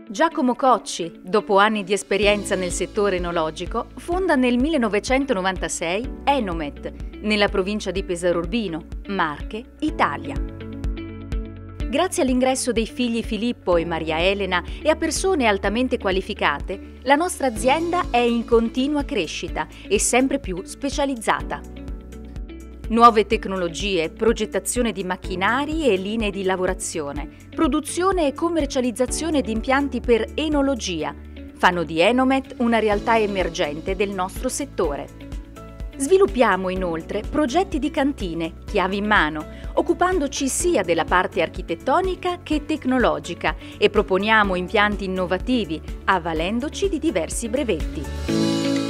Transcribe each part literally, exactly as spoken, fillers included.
Giacomo Cocci, dopo anni di esperienza nel settore enologico, fonda nel millenovecentonovantasei Enomet, nella provincia di Pesaro Urbino, Marche, Italia. Grazie all'ingresso dei figli Filippo e Maria Elena e a persone altamente qualificate, la nostra azienda è in continua crescita e sempre più specializzata. Nuove tecnologie, progettazione di macchinari e linee di lavorazione, produzione e commercializzazione di impianti per enologia fanno di Enomet una realtà emergente del nostro settore. Sviluppiamo inoltre progetti di cantine, chiavi in mano, occupandoci sia della parte architettonica che tecnologica e proponiamo impianti innovativi, avvalendoci di diversi brevetti.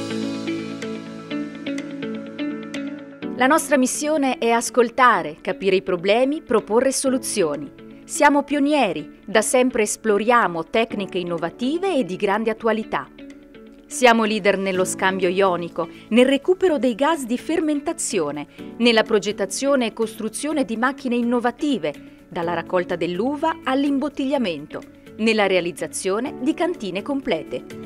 La nostra missione è ascoltare, capire i problemi, proporre soluzioni. Siamo pionieri, da sempre esploriamo tecniche innovative e di grande attualità. Siamo leader nello scambio ionico, nel recupero dei gas di fermentazione, nella progettazione e costruzione di macchine innovative, dalla raccolta dell'uva all'imbottigliamento, nella realizzazione di cantine complete.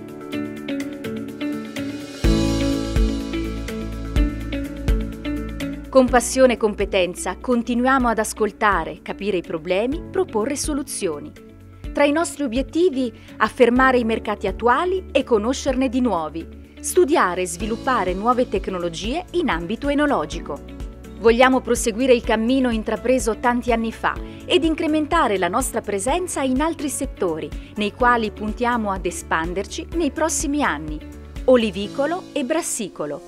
Con passione e competenza continuiamo ad ascoltare, capire i problemi, proporre soluzioni. Tra i nostri obiettivi, affermare i mercati attuali e conoscerne di nuovi, studiare e sviluppare nuove tecnologie in ambito enologico. Vogliamo proseguire il cammino intrapreso tanti anni fa ed incrementare la nostra presenza in altri settori, nei quali puntiamo ad espanderci nei prossimi anni: olivicolo e brassicolo.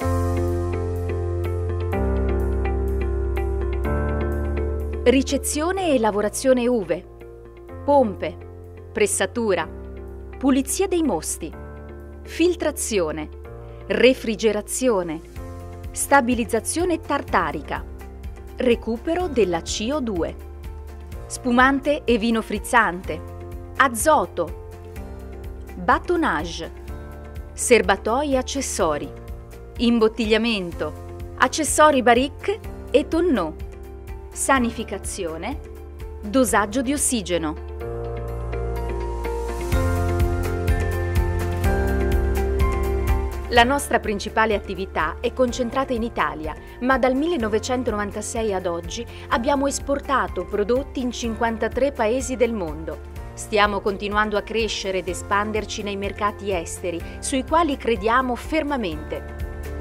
Ricezione e lavorazione uve, pompe, pressatura, pulizia dei mosti, filtrazione, refrigerazione, stabilizzazione tartarica, recupero della C O due, spumante e vino frizzante, azoto, batonnage, serbatoi e accessori, imbottigliamento, accessori barrique e tonneau, sanificazione, dosaggio di ossigeno. La nostra principale attività è concentrata in Italia, ma dal millenovecentonovantasei ad oggi abbiamo esportato prodotti in cinquantatré paesi del mondo. Stiamo continuando a crescere ed espanderci nei mercati esteri, sui quali crediamo fermamente.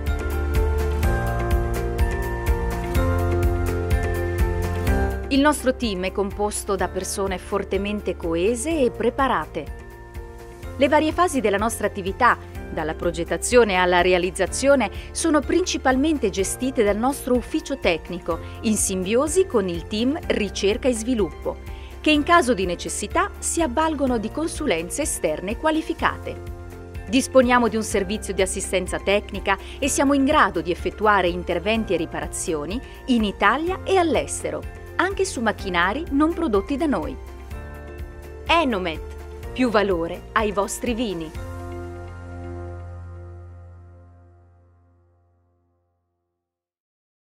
Il nostro team è composto da persone fortemente coese e preparate. Le varie fasi della nostra attività, dalla progettazione alla realizzazione, sono principalmente gestite dal nostro ufficio tecnico, in simbiosi con il team ricerca e sviluppo, che in caso di necessità si avvalgono di consulenze esterne qualificate. Disponiamo di un servizio di assistenza tecnica e siamo in grado di effettuare interventi e riparazioni in Italia e all'estero, anche su macchinari non prodotti da noi. Enomet, più valore ai vostri vini.